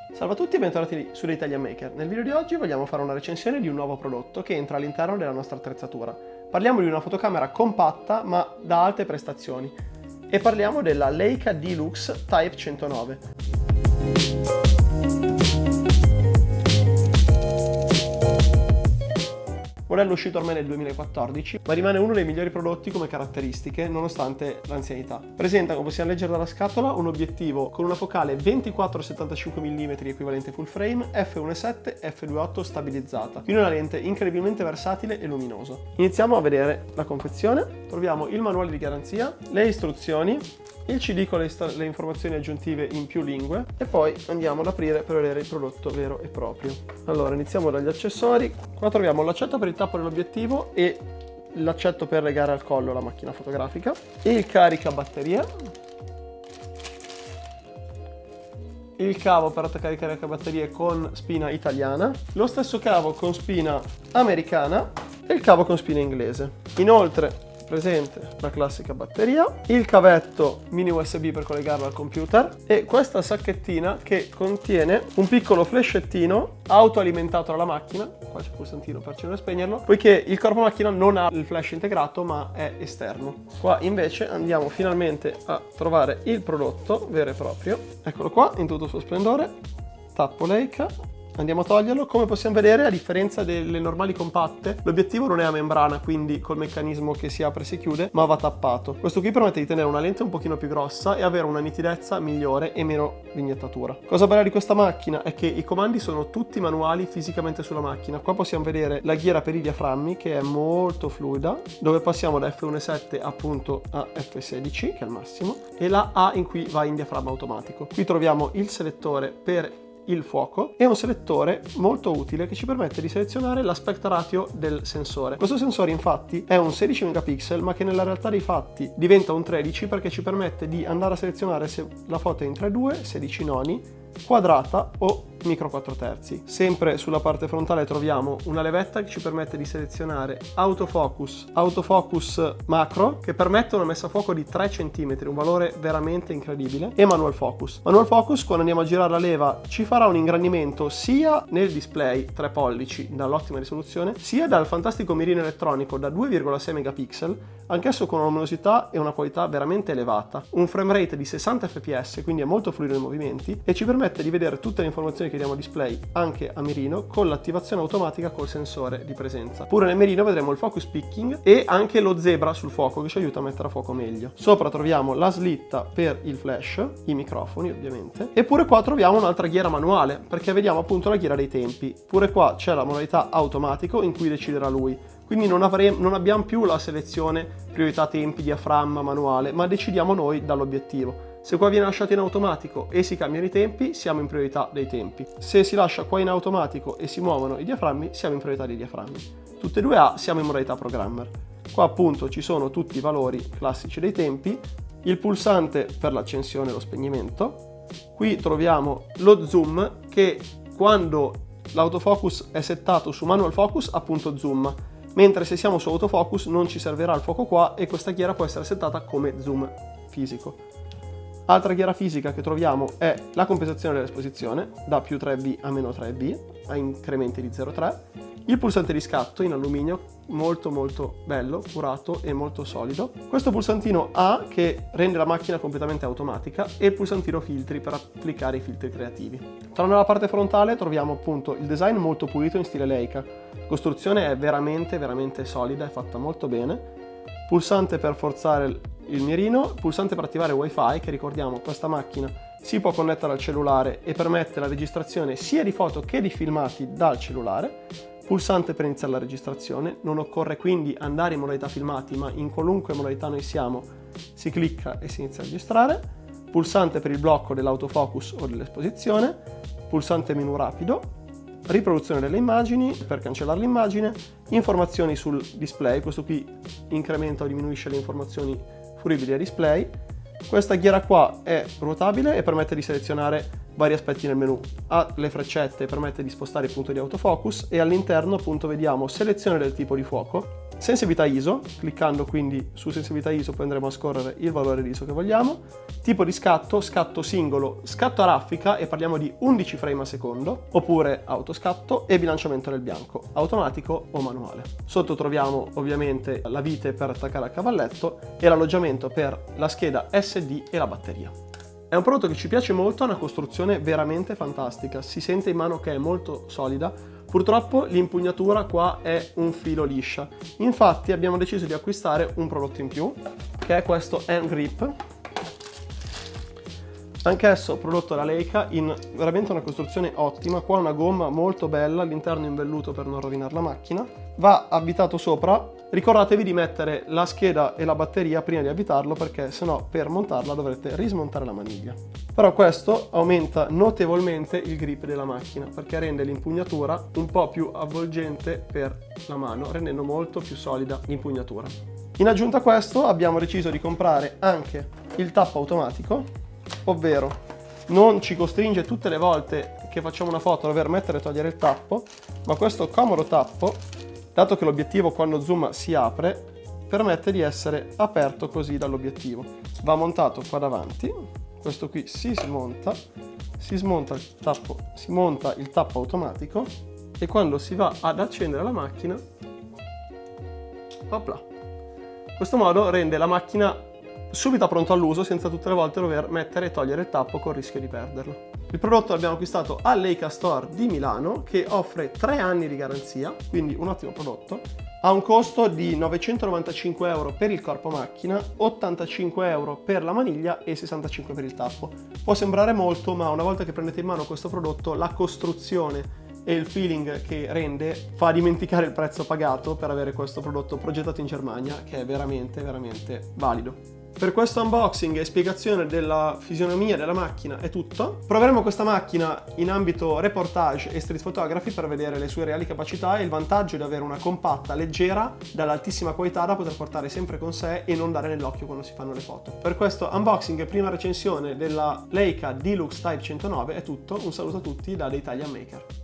Salve a tutti e bentornati su Italian Maker. Nel video di oggi vogliamo fare una recensione di un nuovo prodotto che entra all'interno della nostra attrezzatura. Parliamo di una fotocamera compatta ma da alte prestazioni e parliamo della Leica D-Lux Type 109. Modello uscito ormai nel 2014, ma rimane uno dei migliori prodotti come caratteristiche nonostante l'anzianità. Presenta, come possiamo leggere dalla scatola, un obiettivo con una focale 24-75 mm equivalente full frame, f1.7 f2.8 stabilizzata, in una lente incredibilmente versatile e luminosa. Iniziamo a vedere la confezione. Troviamo il manuale di garanzia, le istruzioni, il CD con le informazioni aggiuntive in più lingue e poi andiamo ad aprire per vedere il prodotto vero e proprio. Allora, iniziamo dagli accessori. Qua troviamo l'accetto per il tappo dell'obiettivo e l'accetto per legare al collo la macchina fotografica, il caricabatterie, il cavo per attaccare il caricabatterie con spina italiana, lo stesso cavo con spina americana e il cavo con spina inglese. Inoltre presente la classica batteria, il cavetto mini USB per collegarlo al computer e questa sacchettina che contiene un piccolo flashettino autoalimentato dalla macchina. Qua c'è il pulsantino per accendere e spegnerlo, poiché il corpo macchina non ha il flash integrato ma è esterno. Qua invece andiamo finalmente a trovare il prodotto vero e proprio. Eccolo qua in tutto il suo splendore, tappo Leica. Andiamo a toglierlo. Come possiamo vedere, a differenza delle normali compatte, l'obiettivo non è a membrana, quindi col meccanismo che si apre e si chiude, ma va tappato. Questo qui permette di tenere una lente un pochino più grossa e avere una nitidezza migliore e meno vignettatura. Cosa bella di questa macchina è che i comandi sono tutti manuali fisicamente sulla macchina. Qua possiamo vedere la ghiera per i diaframmi che è molto fluida, dove passiamo da f1.7 appunto a f16, che è il massimo, e la A in cui va in diaframma automatico. Qui troviamo il selettore per il fuoco e un selettore molto utile che ci permette di selezionare l'aspect ratio del sensore. Questo sensore infatti è un 16 megapixel ma che nella realtà dei fatti diventa un 13 perché ci permette di andare a selezionare se la foto è in 3:2, 16 noni, quadrata o micro 4 terzi. Sempre sulla parte frontale troviamo una levetta che ci permette di selezionare autofocus, autofocus macro che permette una messa a fuoco di 3 cm, un valore veramente incredibile, e manual focus. Manual focus, quando andiamo a girare la leva, ci farà un ingrandimento sia nel display 3 pollici dall'ottima risoluzione, sia dal fantastico mirino elettronico da 2,6 megapixel, anch'esso con una luminosità e una qualità veramente elevata, un frame rate di 60 fps, quindi è molto fluido nei movimenti e ci permette di vedere tutte le informazioni che diamo a display anche a mirino con l'attivazione automatica col sensore di presenza. Pure nel mirino vedremo il focus picking e anche lo zebra sul fuoco che ci aiuta a mettere a fuoco meglio. Sopra troviamo la slitta per il flash, i microfoni ovviamente, e pure qua troviamo un'altra ghiera manuale perché vediamo appunto la ghiera dei tempi. Pure qua c'è la modalità automatico in cui deciderà lui. Quindi non abbiamo più la selezione priorità tempi, diaframma, manuale, ma decidiamo noi dall'obiettivo. Se qua viene lasciato in automatico e si cambiano i tempi, siamo in priorità dei tempi. Se si lascia qua in automatico e si muovono i diaframmi, siamo in priorità dei diaframmi. Tutte e due A siamo in modalità programmer. Qua appunto ci sono tutti i valori classici dei tempi, il pulsante per l'accensione e lo spegnimento. Qui troviamo lo zoom che quando l'autofocus è settato su manual focus appunto zoom, mentre se siamo su autofocus non ci servirà il fuoco qua e questa ghiera può essere settata come zoom fisico. Altra ghiera fisica che troviamo è la compensazione dell'esposizione da più 3B a meno 3B a incrementi di 0,3, il pulsante di scatto in alluminio molto bello, curato e molto solido, questo pulsantino A che rende la macchina completamente automatica e il pulsantino filtri per applicare i filtri creativi. Tornando alla parte frontale troviamo appunto il design molto pulito in stile Leica, la costruzione è veramente solida, è fatta molto bene, pulsante per forzare il mirino, pulsante per attivare wifi che ricordiamo questa macchina si può connettere al cellulare e permette la registrazione sia di foto che di filmati dal cellulare, pulsante per iniziare la registrazione, non occorre quindi andare in modalità filmati ma in qualunque modalità noi siamo si clicca e si inizia a registrare, pulsante per il blocco dell'autofocus o dell'esposizione, pulsante menu rapido, riproduzione delle immagini per cancellare l'immagine, informazioni sul display, questo qui incrementa o diminuisce le informazioni fruibili a display. Questa ghiera qua è ruotabile e permette di selezionare vari aspetti nel menu. Ha le freccette e permette di spostare il punto di autofocus e all'interno appunto vediamo selezione del tipo di fuoco, sensibilità ISO, cliccando quindi su sensibilità ISO poi andremo a scorrere il valore di ISO che vogliamo, tipo di scatto, scatto singolo, scatto a raffica e parliamo di 11 frame al secondo, oppure autoscatto e bilanciamento nel bianco, automatico o manuale. Sotto troviamo ovviamente la vite per attaccare al cavalletto e l'alloggiamento per la scheda SD e la batteria. È un prodotto che ci piace molto, ha una costruzione veramente fantastica, si sente in mano che è molto solida. Purtroppo l'impugnatura qua è un filo liscia, infatti abbiamo deciso di acquistare un prodotto in più, che è questo Hand Grip, anch'esso prodotto da Leica, in veramente una costruzione ottima. Qua una gomma molto bella, all'interno in velluto per non rovinare la macchina, va avvitato sopra. Ricordatevi di mettere la scheda e la batteria prima di avvitarlo, perché sennò per montarla dovrete rismontare la maniglia. Però questo aumenta notevolmente il grip della macchina, perché rende l'impugnatura un po' più avvolgente per la mano, rendendo molto più solida l'impugnatura. In aggiunta a questo abbiamo deciso di comprare anche il tappo automatico, ovvero non ci costringe tutte le volte che facciamo una foto a dover mettere e togliere il tappo, ma questo comodo tappo, dato che l'obiettivo quando zoom si apre, permette di essere aperto così dall'obiettivo. Va montato qua davanti, questo qui si smonta il tappo, si monta il tappo automatico e quando si va ad accendere la macchina, opla. In questo modo rende la macchina subito pronto all'uso senza tutte le volte dover mettere e togliere il tappo con il rischio di perderlo. Il prodotto l'abbiamo acquistato al Leica Store di Milano, che offre 3 anni di garanzia, quindi un ottimo prodotto. Ha un costo di 995 euro per il corpo macchina, 85 euro per la maniglia e 65 per il tappo. Può sembrare molto, ma una volta che prendete in mano questo prodotto, la costruzione e il feeling che rende fa dimenticare il prezzo pagato per avere questo prodotto progettato in Germania, che è veramente, veramente valido. Per questo unboxing e spiegazione della fisionomia della macchina è tutto. Proveremo questa macchina in ambito reportage e street photography per vedere le sue reali capacità e il vantaggio di avere una compatta, leggera, dall'altissima qualità da poter portare sempre con sé e non dare nell'occhio quando si fanno le foto. Per questo unboxing e prima recensione della Leica Deluxe Type 109 è tutto. Un saluto a tutti da The Italian Maker.